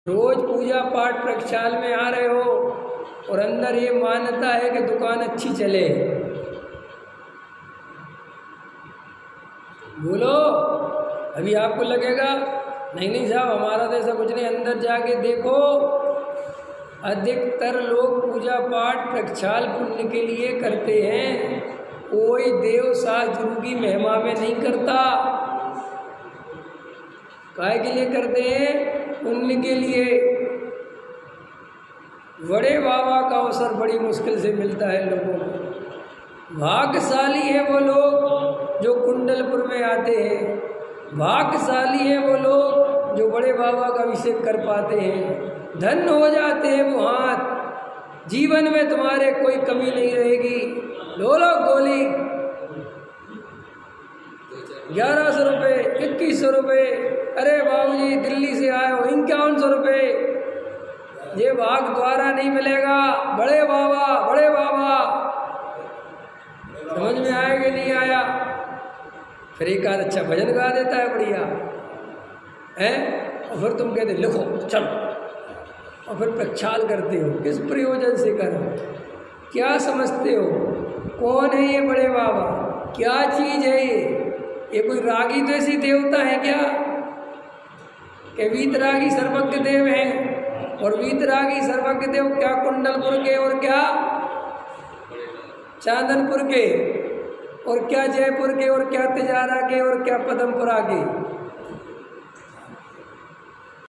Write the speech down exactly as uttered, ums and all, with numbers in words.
रोज पूजा पाठ प्रक्षाल में आ रहे हो और अंदर ये मान्यता है कि दुकान अच्छी चले। बोलो, अभी आपको लगेगा नहीं नहीं साहब हमारा तो ऐसा कुछ नहीं, अंदर जाके देखो अधिकतर लोग पूजा पाठ प्रक्षाल पुण्य के लिए करते हैं, कोई देव शास्त्र की महिमा में नहीं करता। काहे के लिए करते हैं? पुण्य के लिए। बड़े बाबा का अवसर बड़ी मुश्किल से मिलता है लोगों को। भाग्यशाली है वो लोग जो कुंडलपुर में आते हैं, भाग्यशाली है वो लोग जो बड़े बाबा का अभिषेक कर पाते हैं। धन्य हो जाते हैं वो हाथ, जीवन में तुम्हारे कोई कमी नहीं रहेगी। लो लो गोली, ग्यारह सौ रुपये, इक्कीस सौ रुपये, अरे बाबूजी दिल्ली से आए हो इक्यावन सौ रुपये, ये भाग द्वारा नहीं मिलेगा। बड़े बाबा बड़े बाबा, समझ में आया कि नहीं आया? फिर एक आध अच्छा भजन गा देता है बढ़िया है, और फिर तुम कहते लिखो चलो, और फिर प्रक्षाल करते हो। किस प्रयोजन से करो? क्या समझते हो? कौन है ये बड़े बाबा? क्या चीज़ है ये? ये कोई रागी तो ऐसी देवता है क्या कि वीतरागी सर्वज्ञ देव हैं? और वीतरागी सर्वज्ञ देव क्या कुंडलपुर के और क्या चांदनपुर के और क्या जयपुर के और क्या तिजारा के और क्या पदमपुरा के?